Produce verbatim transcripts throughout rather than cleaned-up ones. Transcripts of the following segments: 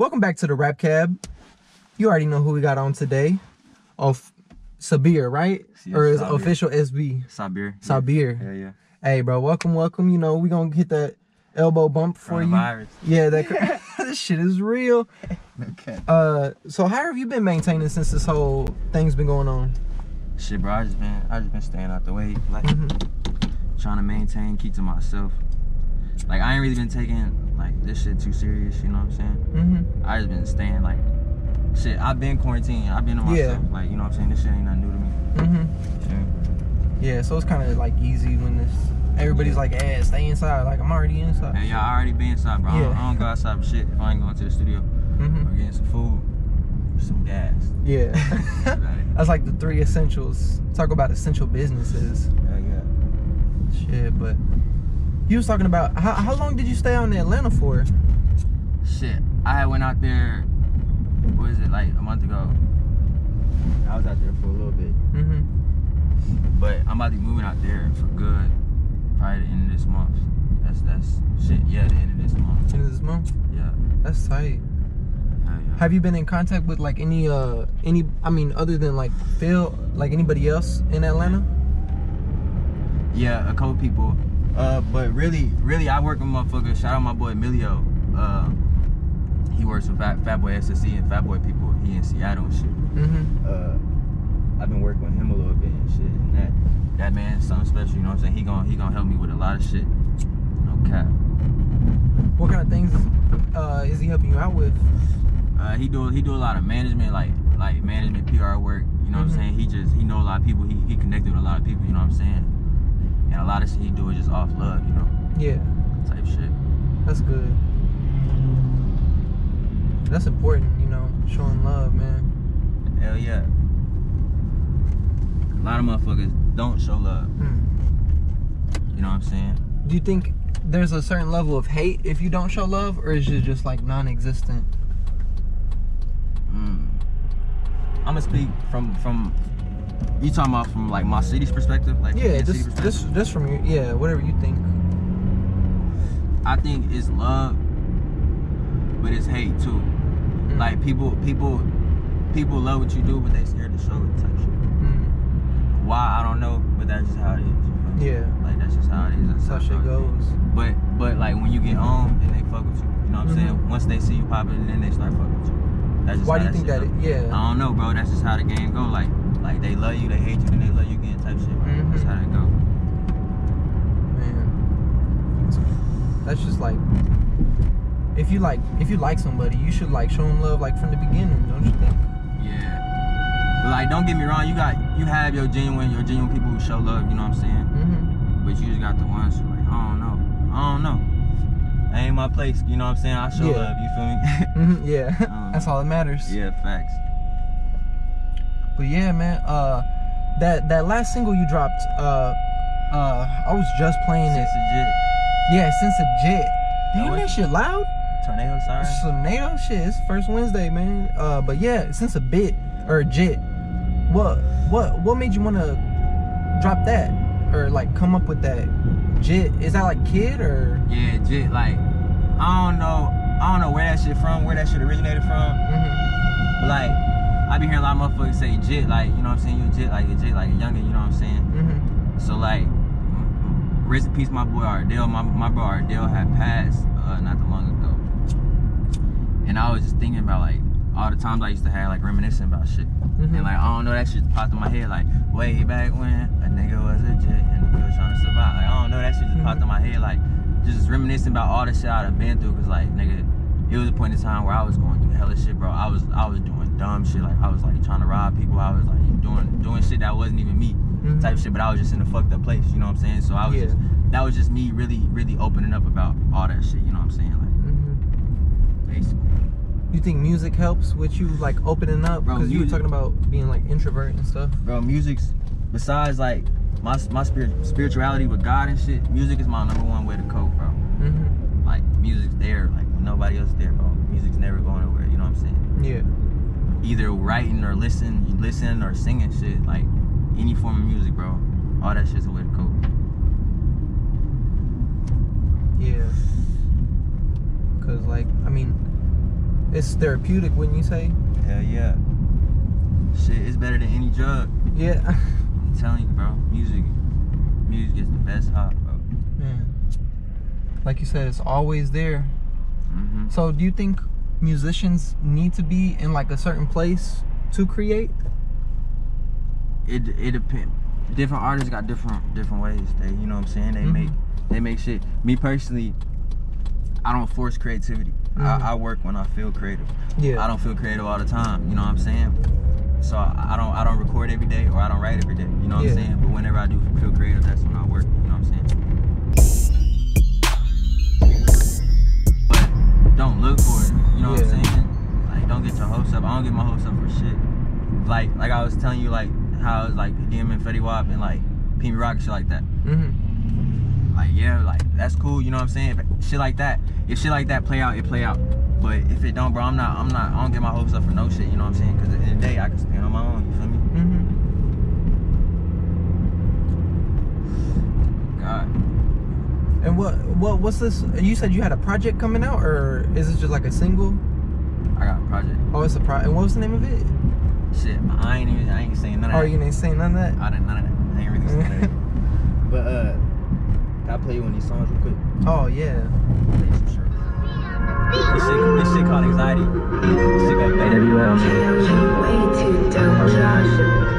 Welcome back to the Rap Cab. You already know who we got on today. Of Sabir, right? Yeah, or is Sabir. official S B? Sabir. Sabir. Yeah, yeah. Hey, bro, welcome, welcome. You know, we gonna hit that elbow bump for you. Yeah, that this shit is real. Okay. Uh, so how have you been maintaining since this whole thing's been going on? Shit, bro, I just been, I just been staying out the way, like Mm-hmm. trying to maintain, keep to myself. Like I ain't really been taking like this shit too serious. You know what I'm saying? Mm-hmm. I just been staying like, shit. I've been quarantined. I've been to myself. Yeah. Like you know what I'm saying? This shit ain't nothing new to me. Mm-hmm. Shit. Yeah, so it's kind of like easy when this everybody's Yeah. like, "Eh, stay inside." Like I'm already inside. Hey, y'all already been inside, bro. I, don't, Yeah. I don't go outside for shit if I ain't going to the studio Mm-hmm. or getting some food, some gas. Yeah. That's about it. That's like the three essentials. Talk about essential businesses. Yeah, yeah. Shit, but you was talking about how how long did you stay out in Atlanta for? Shit, I had went out there. What is it, like a month ago? I was out there for a little bit, Mm-hmm. but I'm about to be moving out there for good. Probably the end of this month. That's that's shit. Yeah, the end of this month. End of this month. Yeah. That's tight. Yeah, yeah. Have you been in contact with like any uh any I mean other than like Phil, like anybody else in Atlanta? Yeah, a couple people. Uh, but really, really, I work with motherfuckers. Shout out my boy Emilio. Uh, he works with Fat, Fat Boy S S C and Fat Boy people. He in Seattle and shit. Mm-hmm. Uh, I've been working with him a little bit and shit. And that, that man is something special. You know what I'm saying? He gon' he gonna help me with a lot of shit. No cap. What kind of things uh is he helping you out with? Uh, he do he do a lot of management, like like management P R work. You know what Mm-hmm. I'm saying? He just he know a lot of people. He he connected with a lot of people. You know what I'm saying? And a lot of shit he do is just off love. You know, Yeah, type shit. that's good. That's important, you know, showing love, man. Hell yeah. A lot of motherfuckers don't show love. Hmm. You know what I'm saying? Do you think there's a certain level of hate if you don't show love, or is it just like non-existent? Mm. I'm gonna speak from from. You talking about from like my city's perspective, like Yeah, Kansas just City perspective? just just from your yeah, whatever you think. I think it's love, but it's hate too. Mm. Like people, people, people love what you do, but they scared to show it type shit. Mm. Why I don't know, but that's just how it is. You know? Yeah, Like that's just how it is. That's, that's how shit it is. goes. But but like when you get home, then they fuck with you. You know what I'm Mhm. saying? Once they see you popping, then they start fucking with you. That's just Why do how you think that? shit It, go. yeah. I don't know, bro. That's just how the game go. Like like they love you, they hate you, then they love you again type shit. Bro. Mhm. That's how that go. Man, that's just like if you like if you like somebody, you should like show them love like from the beginning, don't you think? Yeah. But like, don't get me wrong. You got you have your genuine your genuine people who show love. You know what I'm saying? Mm-hmm. But you just got the ones who like, I don't know, I don't know. That ain't my place. You know what I'm saying? I show Yeah. love. You feel me? Mm-hmm. Yeah, Um, that's all that matters. Yeah, facts. But yeah, man, uh, that that last single you dropped, uh, uh, I was just playing it. Since legit. Yeah, since a jet. Damn, what? that shit loud. Tornado siren. Tornado shit. It's first Wednesday, man. Uh, but yeah, since a bit or a jet. What what what made you want to drop that or like come up with that jit? Is that like kid or? Yeah, jit. Like, I don't know. I don't know where that shit from, where that shit originated from. Mm-hmm. But like, I be hearing a lot of motherfuckers say jit. Like, you know what I'm saying? You a jit, like a jit, like a youngin. You know what I'm saying? Mm-hmm. So like, rest in peace, my boy Ardell. My my bro Ardell had passed uh, not too long ago, and I was just thinking about like all the times I used to have like reminiscing about shit, Mm-hmm. and like I don't know, that shit popped in my head like way back when a nigga was a jit and he was trying to survive. Like I don't know, that shit just Mm-hmm. popped in my head like just reminiscing about all the shit I've been through, cause like nigga, it was a point in time where I was going through hella shit, bro. I was I was doing dumb shit, like I was like trying to rob people. I was like doing doing shit that wasn't even me. Mm-hmm. Type shit, but I was just in a fucked up place, you know what I'm saying? So I was Yeah. just, that was just me really, really opening up about all that shit, you know what I'm saying? Like, Mm-hmm. basically. You think music helps with you like opening up? Bro, Because you were music- talking about being like introvert and stuff. Bro, music's, besides like my my spirit, spirituality with God and shit, music is my number one way to cope, bro. Mm-hmm. Like, music's there, like when nobody else is there, bro. Music's never going nowhere, you know what I'm saying? Yeah. Either writing or listen, you listen or singing shit, like any form of music, bro. All that shit's a way to cope. Yeah. Cause like I mean, It's therapeutic, wouldn't you say? Hell yeah. Shit, it's better than any drug. Yeah. I'm telling you, bro. Music, music is the best high, bro. Man, like you said, it's always there. Mm-hmm. So, do you think musicians need to be in like a certain place to create? It it depends. Different artists got different different ways. They, you know what I'm saying? They Mm-hmm. make they make shit. Me personally, I don't force creativity. Mm-hmm. I, I work when I feel creative. Yeah. I don't feel creative all the time. You know what I'm saying? So I, I don't I don't record every day or I don't write every day. You know what Yeah. I'm saying? But whenever I do feel creative, that's when I work. You know what I'm saying? But don't look for it. You know Yeah. what I'm saying? Like, don't get your hopes up. I don't get my hopes up for shit. Like like I was telling you, like how it's like D M and Fetty Wap and like P B Rock and shit like that. Mm-hmm. Like, yeah, like that's cool. You know what I'm saying? If shit like that, if shit like that play out, it play out. But if it don't, bro, I'm not, I'm not, I don't get my hopes up for no shit. You know what I'm saying? Because at the end of the day, I can stand on my own. You feel me? Mm-hmm. God. And what, what, what's this? You said you had a project coming out, or is it just like a single? I got a project. Oh, it's a project. And what was the name of it? Shit, I ain't even, I ain't saying none of Oh, that. you ain't saying none of that? I didn't, none of that. I ain't really saying none of that. But uh, can I play you one of these songs real quick? Oh yeah. Play you some shit. This shit, this shit called Anxiety. This shit got A W L. Way too dope, Josh.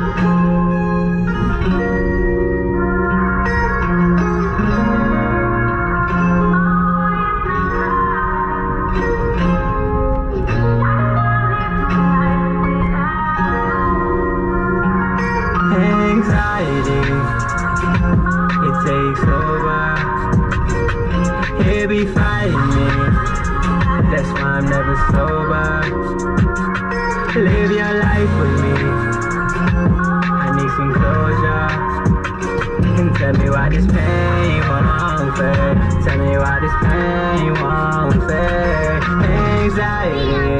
Anxiety, it takes over. He'll be fighting me, that's why I'm never sober. Live your life with me, I need some closure. And tell me why this pain won't fade. Tell me why this pain won't fade. Anxiety,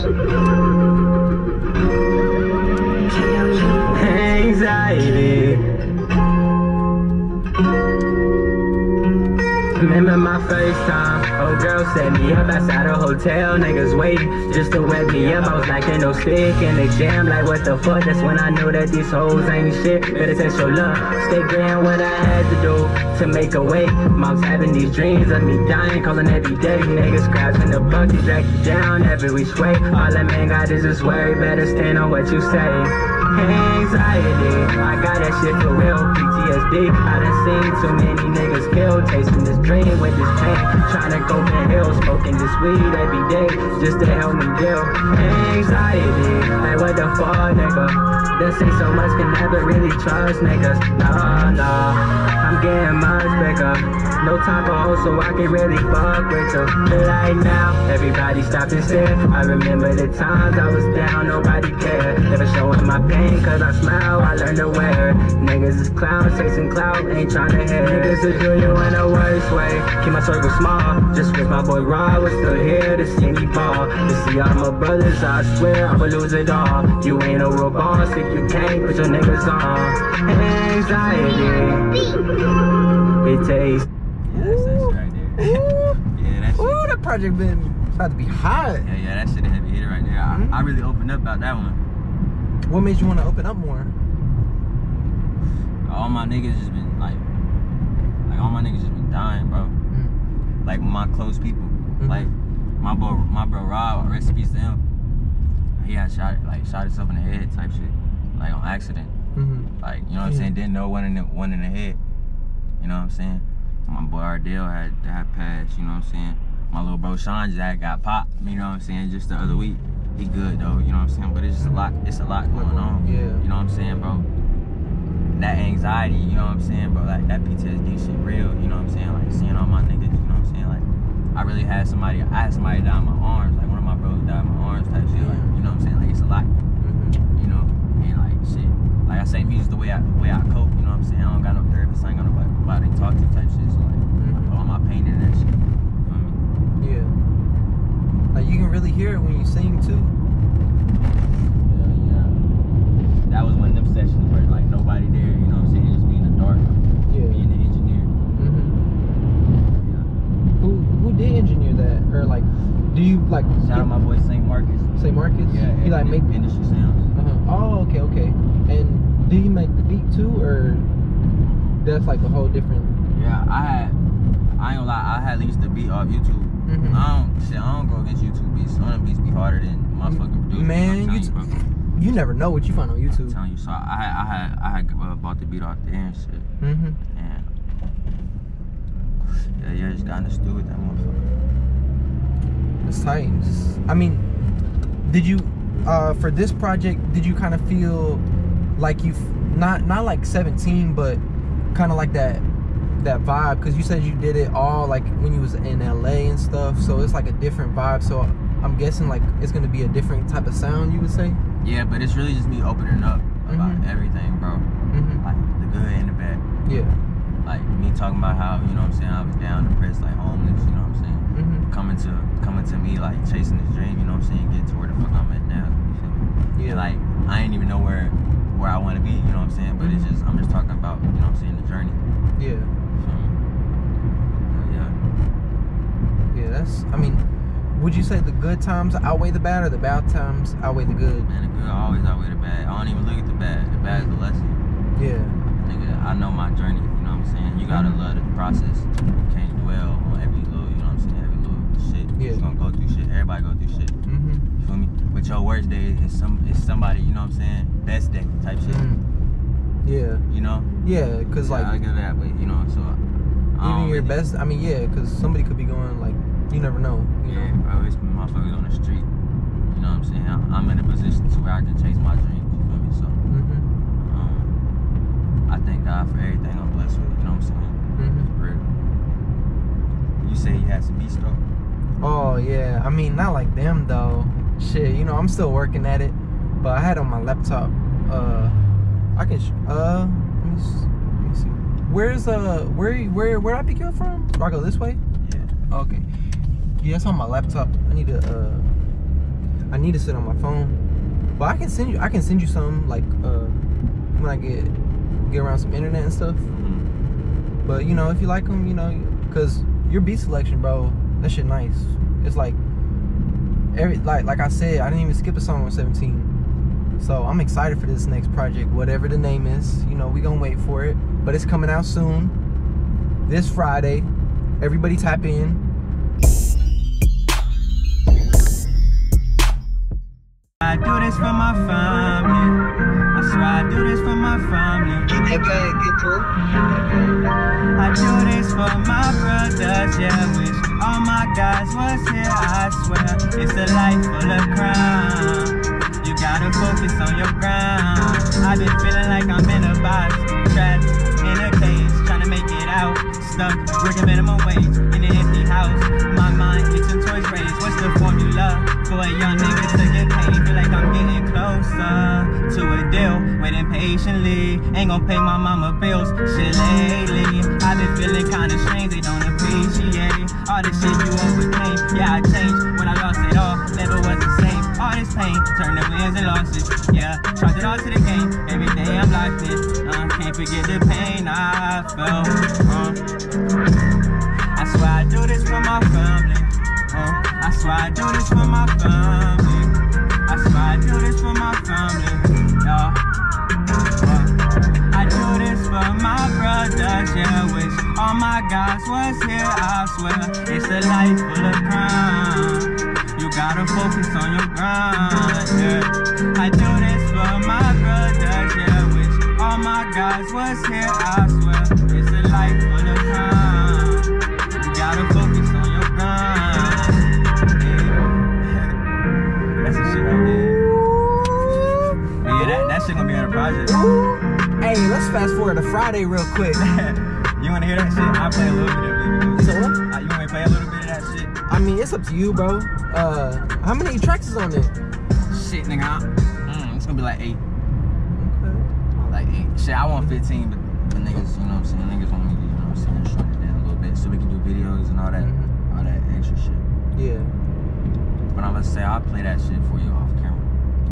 anxiety. Remember my first time, old girl set me up outside a hotel. Niggas waiting just to wet me up. I was like, ain't no stick in the jam. Like, what the fuck? That's when I knew that these hoes ain't shit. Better test your luck. Stay grand what I had to do to make a way. Mom's having these dreams of me dying, calling every day. Niggas crashing the bucket, drag you down every which way. All that man got is this worry. Better stand on what you say. Anxiety, I got that shit for real. P T S D, I done seen too many niggas kill. Tasting this dream with this pain. Trying to go to hell, smoking this weed every day just to help me deal. Anxiety, like what the fuck, nigga? They say so much, can never really trust niggas. Nah, nah, I'm getting much bigger. No time for hoes, so I can really fuck with you. But right now, everybody stopped and stared. I remember the times I was down, nobody cared. Never showing my pain, cause I smile, I learned to wear it. Niggas is clowns, chasing clout, ain't trying to hear it. Niggas will do you in the worst way. Keep my circle small, just cause my boy Rod was still here to see me ball. To see all my brothers, I swear I would lose it all. You ain't a real boss if you can't put your niggas on. Anxiety, it takes. Yeah, that's that shit right there. Ooh. Yeah, that shit. Ooh, that project been about to be hot. Yeah, yeah, that shit a heavy hitter right there. I, Mm-hmm. I really opened up about that one. What made you want to open up more? All my niggas just been like, like all my niggas just been dying, bro. Mm-hmm. Like my close people, Mm-hmm. like my bro, my bro Rob, rest in peace to him. He had shot, like shot himself in the head type shit, like on accident. Mm-hmm. Like, you know what I'm Yeah. saying? Didn't know one in the one in the head. You know what I'm saying? My boy Ardell had had passed. You know what I'm saying? My little bro Sean just had got popped. You know what I'm saying? Just the other week. He good though. You know what I'm saying? But it's just a lot. It's a lot going on. Yeah. You know what I'm saying, bro? That anxiety. You know what I'm saying, bro? Like that P T S D shit real. You know what I'm saying? Like seeing all my niggas. You know what I'm saying? Like I really had somebody. I had somebody die in my arms. Like one of my bros died in my arms type shit. Like, you know what I'm saying? Like it's a lot. Mm-hmm. You know, and like shit. Like I say, music's the way I the way I cope. You know what I'm saying? I don't got no therapist. I ain't got nobody, nobody to talk to type shit. So like, I put all my pain in that shit. You feel me? Yeah. Like you can really hear it when you sing too. Yeah, yeah. That was one of them sessions where like nobody there. You know what I'm saying? Just being in the dark. Yeah. Being the engineer. Mm-hmm. Yeah. Who who did engineer that, or like, do you like Shout out my boy Saint Marcus. Saint Marcus? Yeah, He like make industry sounds. Uh-huh. Oh, okay, okay. And do you make the beat too, or that's like a whole different? Yeah, I had. I ain't gonna lie. I had leased the beat off YouTube. Mm-hmm. I don't. Shit, I don't go against YouTube beats. Some of them beats be harder than motherfucking producers. Man, I'm you, telling t- you, bro. you never know what you find on YouTube. I'm telling you. So I had. I had. I had uh, bought the beat off there and shit. Mm-hmm. And yeah, yeah, just got understood with that motherfucker. It's tight. Just- I mean, did you uh for this project? Did you kind of feel like you not not like seventeen, but kind of like that that vibe? Because you said you did it all like when you was in L A and stuff, so it's like a different vibe. So I'm guessing like it's gonna be a different type of sound, you would say. Yeah, but it's really just me opening up about Mhm. everything, bro. Mm-hmm. Like the good and the bad. Yeah. Like me talking about how, you know what I'm saying, I was down, depressed, like homeless, you know what I'm saying? Mm-hmm. Coming to coming to me, like chasing this dream, you know what I'm saying, get to where the fuck I'm at now. You feel me? Yeah. And like I ain't even know where where I wanna be, you know what I'm saying? But it's just I'm just talking about, you know what I'm saying, the journey. Yeah. You feel me? Yeah. Yeah. That's. I mean, would you say the good times outweigh the bad, or the bad times outweigh the good? Man, the good always outweigh the bad. I don't even look at the bad. The bad is the lesson. Yeah. Nigga, I know my journey, you know what I'm saying? You gotta love the process. You can't dwell on every little, you know what I'm saying, every little shit. Yeah. You're gonna go through shit. Everybody go through shit. Mm-hmm. You feel me? But your worst day is some is somebody, you know what I'm saying, best day type shit. Mm-hmm. Yeah. You know? Yeah, cause Yeah, like I get that way, you know, so I even don't your really- best. I mean, yeah, cause somebody could be going like you never know. You Yeah, know. bro, it's motherfuckers on the street. You know what I'm saying? I'm, I'm in a position to where I can chase my dreams, you feel me? So Mm-hmm. um, I thank God for everything I'm blessed with, you know what I'm saying? Mm-hmm. For real. You say you had some beats though? Oh yeah. I mean, not like them though. Shit, you know, I'm still working at it, but I had on my laptop. Uh, I can. Sh- uh, let me, s- let me see. Where's uh, where where where I pick you up from? Do I go this way? Yeah. Okay. Yeah, it's on my laptop. I need to uh, I need to sit on my phone. But I can send you. I can send you some like uh, when I get get around some internet and stuff. Mm-hmm. But you know, if you like them, you know, cause your beat selection, bro, that shit nice. It's like every like like I said, I didn't even skip a song on seventeen. So I'm excited for this next project, whatever the name is. You know, we gonna wait for it, but it's coming out soon. This Friday. Everybody tap in. I do this for my family. I swear I do this for my family. Get that bag, get to it. I do this for my brothers, yeah. Wish all my guys was here, I swear. It's a life full of crime. You gotta focus on your grind. I've been feeling like I'm in a box, trapped in a cage, trying to make it out. Stuck, working minimum wage in an empty house. My mind itching toys raised. What's the formula for a young nigga to get paid? Feel like I'm getting closer to a deal, waiting patiently. Ain't gon' pay my mama bills. Shit lately, I've been feeling kinda strange. They don't appreciate all the shit you overcame. Yeah, I changed when I lost it all. Never was the same. All this pain turned to wins and losses. Yeah, charge it all to the game. Every day I'm locked in. Uh, can't forget the pain I felt. Uh. I swear I do this for my family. Uh, I swear I do this for my family. I swear I do this for my family. Yeah. Uh, I do this for my brothers. Yeah, wish all my guys was here. I swear it's a life full of crime. You gotta focus on your grind. Yeah. I do this for my brothers. Yeah, wish all my guys was here. I swear it's a life full of crime. Gotta focus on your grind. Yeah. That's the shit right there. But yeah, that, that shit gonna be on the project. Hey, let's fast forward to Friday real quick. You wanna hear that shit? I'll play a little bit of it. So what? Uh, you want me to play a little bit of that shit? I mean, it's up to you, bro. Uh, how many tracks is on it? Shit, nigga. I- Mm, it's gonna be like eight. Okay. Like eight. Shit, I want fifteen, but the niggas, you know what I'm saying? Niggas want me to, you know what I'm saying, shrink it down a little bit so we can do videos and all that, Mhm. all that extra shit. Yeah. But I'm gonna say, I'll play that shit for you all